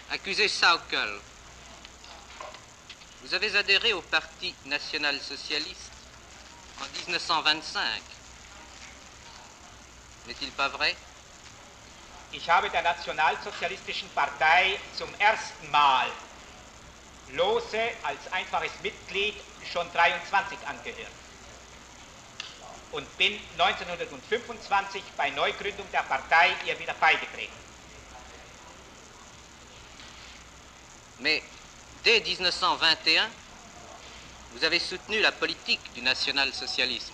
Accusé Sauckel, vous avez adhéré au Parti national-socialiste en 1925. N'est-il pas vrai? Ich habe der Nationalsozialistischen Partei zum ersten Mal lose als einfaches Mitglied schon 23 angehört und bin 1925 bei Neugründung der Partei ihr wieder beigetreten. Mais dès 1921, vous avez soutenu la politique du national-socialisme.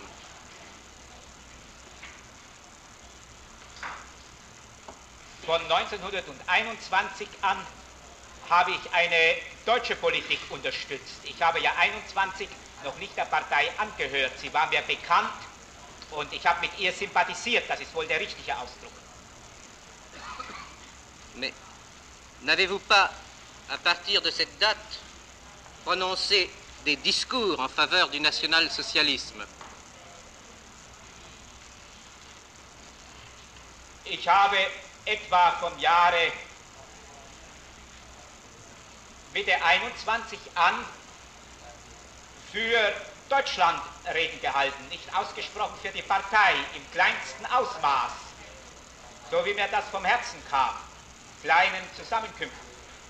Von 1921 an habe ich eine deutsche Politik unterstützt. Ich habe ja 21 noch nicht der Partei angehört. Sie war mir bekannt und ich habe mit ihr sympathisiert. Das ist wohl der richtige Ausdruck. Mais n'avez-vous pas, à partir de cette date, prononcé des discours en faveur du national-socialisme? Ich habe etwa vom Jahre Mitte 21 an für Deutschland Reden gehalten, nicht ausgesprochen für die Partei im kleinsten Ausmaß, so wie mir das vom Herzen kam, kleinen Zusammenkünften.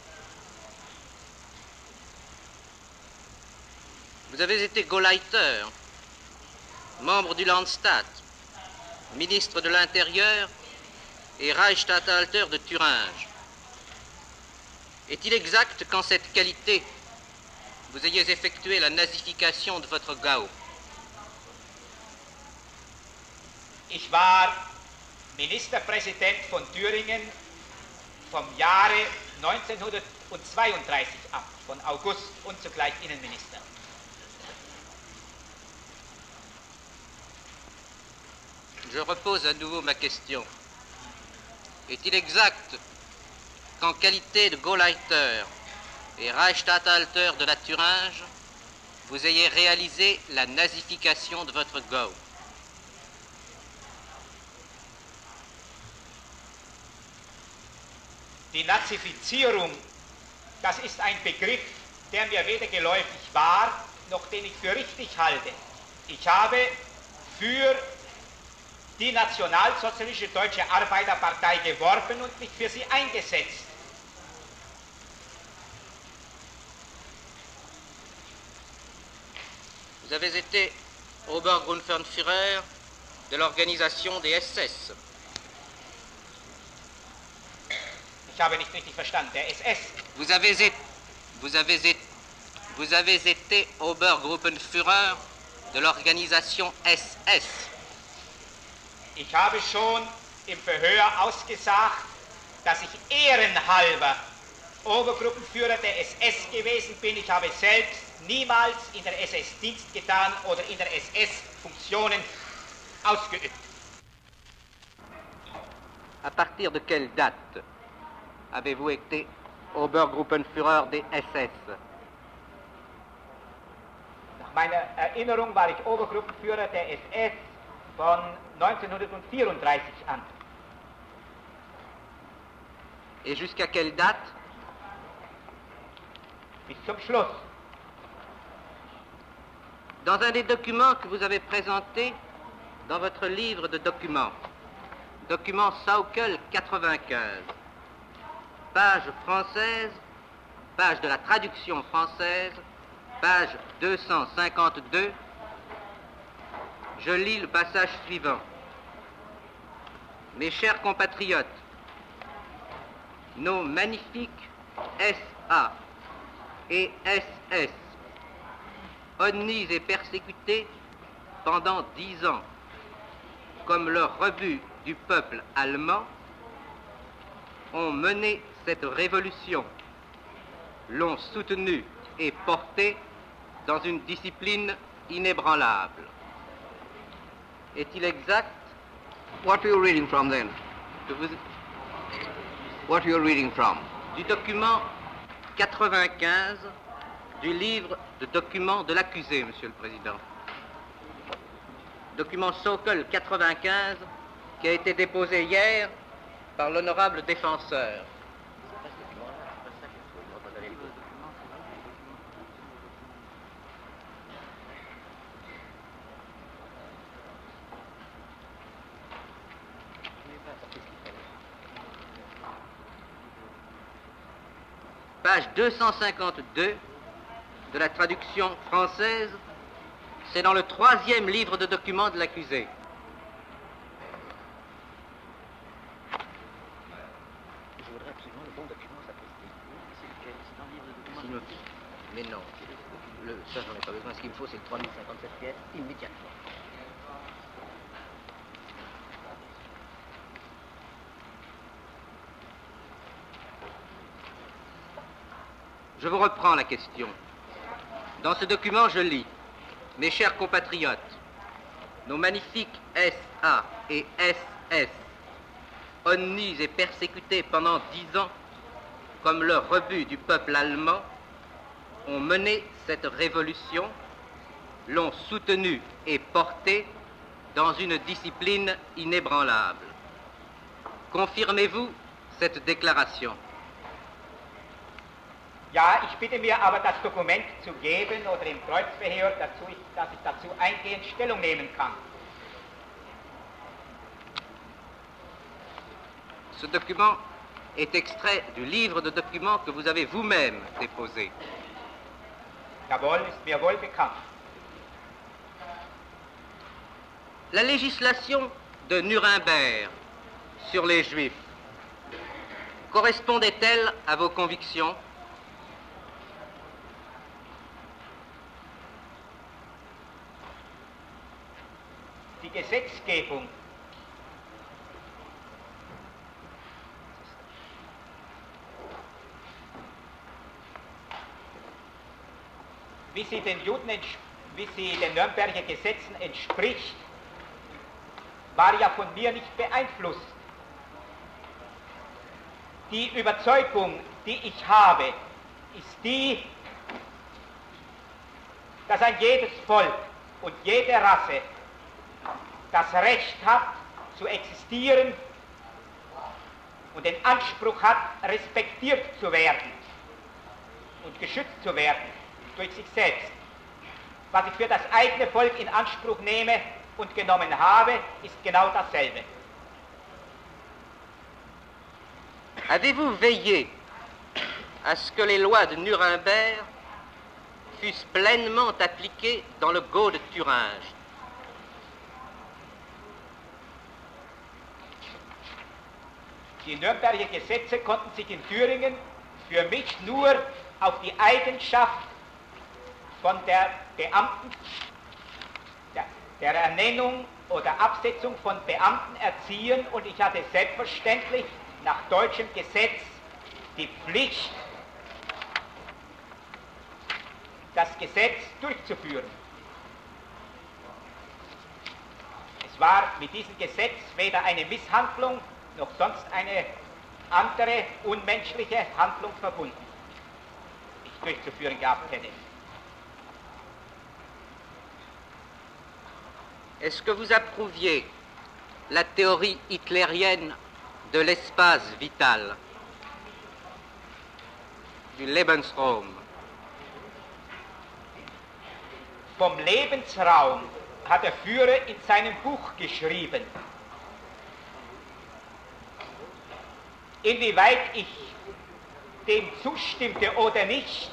Vous avez été Gauleiter, membre du Landstag, ministre de l'Intérieur et Reichsstatthalter de Thuringe. Est-il exact qu'en cette qualité, vous ayez effectué la nazification de votre Gau? Ich war Ministerpräsident von Thüringen vom Jahre 1932 ab, von August und zugleich Innenminister. Je repose à nouveau ma question. Est-il exact qu'en qualité de Gauleiter et Reichsstatthalter de la Thuringe, vous ayez réalisé la nazification de votre Gau? Die Nazifizierung, das ist ein Begriff, der mir weder geläufig war, noch den ich für richtig halte. Ich habe für die Nationalsozialistische Deutsche Arbeiterpartei geworben und mich für sie eingesetzt. Vous avez été Obergrundfernführer de l'organisation des SS. Ich habe nicht richtig verstanden, der SS. Vous avez été Obergruppenführer de l'organisation SS. Ich habe schon im Verhör ausgesagt, dass ich ehrenhalber Obergruppenführer der SS gewesen bin. Ich habe selbst niemals in der SS Dienst getan oder in der SS Funktionen ausgeübt. À partir de quelle date avez-vous été Obergruppenführer des SS? Nach meiner Erinnerung war ich Obergruppenführer der SS von 1934 an. Et jusqu'à quelle date? Bis zum Schluss. Dans un des documents que vous avez présenté dans votre livre de documents, document Sauckel 95, page française, page de la traduction française, page 252, je lis le passage suivant. Mes chers compatriotes, nos magnifiques SA et SS, honnis et persécutés pendant 10 ans, comme leur rebut du peuple allemand, ont mené cette révolution, l'ont soutenue et portée dans une discipline inébranlable. Est-il exact? What are you reading from then? Que vous... What are you reading from? Du document 95 du livre de documents de l'accusé, Monsieur le Président. Document Sauckel 95 qui a été déposé hier par l'honorable défenseur. page 252 de la traduction française, c'est dans le 3e livre de documents de l'accusé. Je voudrais absolument le bon document, ça peut c'est lequel? C'est dans le livre de documents. Mais non, ça j'en ai pas besoin. Ce qu'il me faut, c'est le 3057 pièces immédiatement. Je vous reprends la question. Dans ce document, je lis: mes chers compatriotes, nos magnifiques SA et SS, honnis et persécutés pendant 10 ans, comme le rebut du peuple allemand, ont mené cette révolution, l'ont soutenue et portée dans une discipline inébranlable. Confirmez-vous cette déclaration? Ja, ich bitte mir aber, das Dokument zu geben oder im Kreuzverhör, dass ich dazu eingehend Stellung nehmen kann. Ce document est extrait du livre de documents que vous avez vous-même déposé. Jawohl, ist mir wohl bekannt. La législation de Nuremberg sur les Juifs correspondait-elle à vos convictions? Die Gesetzgebung wie sie den Nürnberger Gesetzen entspricht, war ja von mir nicht beeinflusst. Die Überzeugung, die ich habe, ist die, dass ein jedes Volk und jede Rasse das Recht hat, zu existieren und den Anspruch hat, respektiert zu werden und geschützt zu werden durch sich selbst. Was ich für das eigene Volk in Anspruch nehme und genommen habe, ist genau dasselbe. Avez-vous veillé à ce que les lois de Nuremberg fussent pleinement appliquées dans le Gau de Thuringe? Die Nürnberger Gesetze konnten sich in Thüringen für mich nur auf die Eigenschaft von der Beamten, der Ernennung oder Absetzung von Beamten erziehen, und ich hatte selbstverständlich nach deutschem Gesetz die Pflicht, das Gesetz durchzuführen. Es war mit diesem Gesetz weder eine Misshandlung noch sonst eine andere unmenschliche Handlung verbunden, die ich durchzuführen gehabt hätte. Est-ce que vous approuviez la théorie hitlérienne de l'espace vital, du Lebensraum? Vom Lebensraum hat der Führer in seinem Buch geschrieben. Inwieweit ich dem zustimmte oder nicht,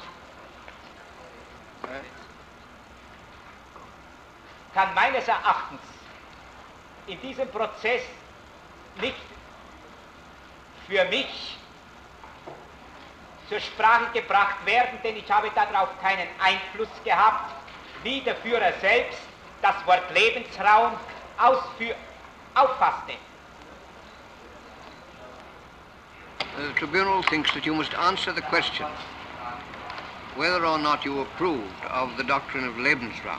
kann meines Erachtens in diesem Prozess nicht für mich zur Sprache gebracht werden, denn ich habe darauf keinen Einfluss gehabt, wie der Führer selbst das Wort Lebensraum auffasste. The tribunal thinks that you must answer the question whether or not you approved of the doctrine of Lebensraum.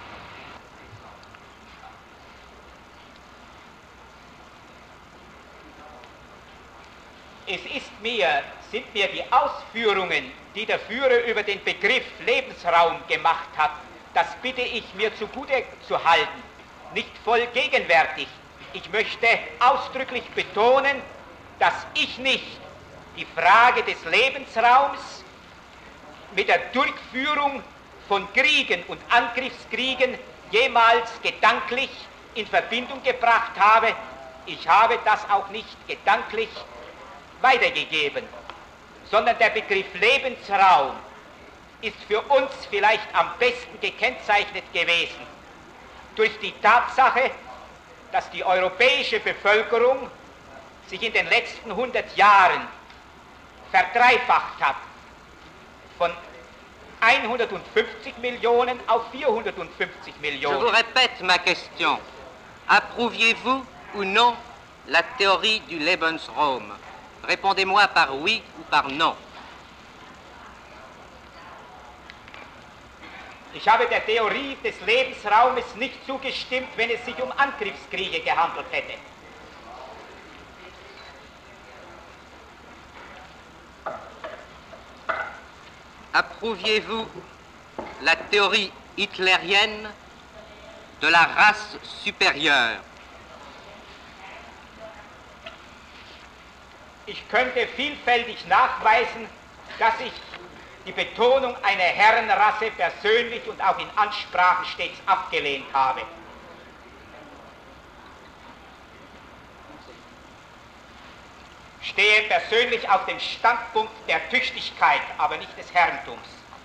Sind mir die Ausführungen, die der Führer über den Begriff Lebensraum gemacht hat, das bitte ich mir zugute zu halten, nicht voll gegenwärtig. Ich möchte ausdrücklich betonen, dass ich nicht die Frage des Lebensraums mit der Durchführung von Kriegen und Angriffskriegen jemals gedanklich in Verbindung gebracht habe. Ich habe das auch nicht gedanklich weitergegeben, sondern der Begriff Lebensraum ist für uns vielleicht am besten gekennzeichnet gewesen durch die Tatsache, dass die europäische Bevölkerung sich in den letzten 100 Jahren verdreifacht hat, von 150 Millionen auf 450 Millionen. Je vous répète ma question. Approuviez-vous ou non la théorie du Lebensraum? Répondez-moi par oui ou par non. Ich habe der Theorie des Lebensraumes nicht zugestimmt, wenn es sich um Angriffskriege gehandelt hätte. Approuviez-vous la théorie hitlérienne de la race supérieure? Ich könnte vielfältig nachweisen, dass ich die Betonung einer Herrenrasse persönlich und auch in Ansprachen stets abgelehnt habe. Ich stehe persönlich auf dem Standpunkt der Tüchtigkeit, aber nicht des Herrentums.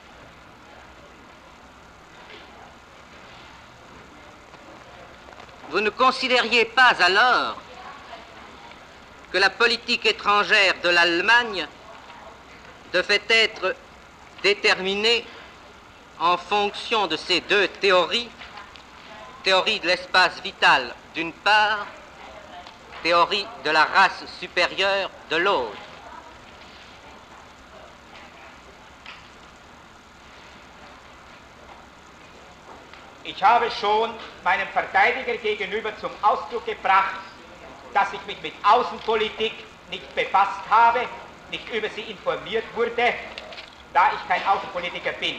Vous ne considériez pas alors que la politique étrangère de l'Allemagne devait être déterminée en fonction de ces deux théories, théorie de l'espace vital d'une part, théorie de la race supérieure de l'autre. Ich habe schon meinem Verteidiger gegenüber zum Ausdruck gebracht, dass ich mich mit Außenpolitik nicht befasst habe, nicht über sie informiert wurde, da ich kein Außenpolitiker bin.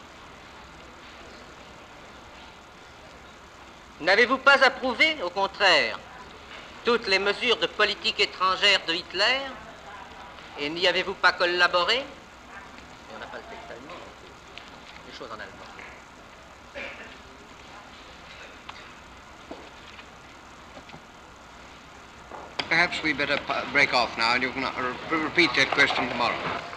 N'avez-vous pas approuvé, au contraire, toutes les mesures de politique étrangère de Hitler? Et n'y avez-vous pas collaboré? On n'a pas le texte allemand, les choses en allemand. Perhaps we better break off now and you can repeat that question tomorrow.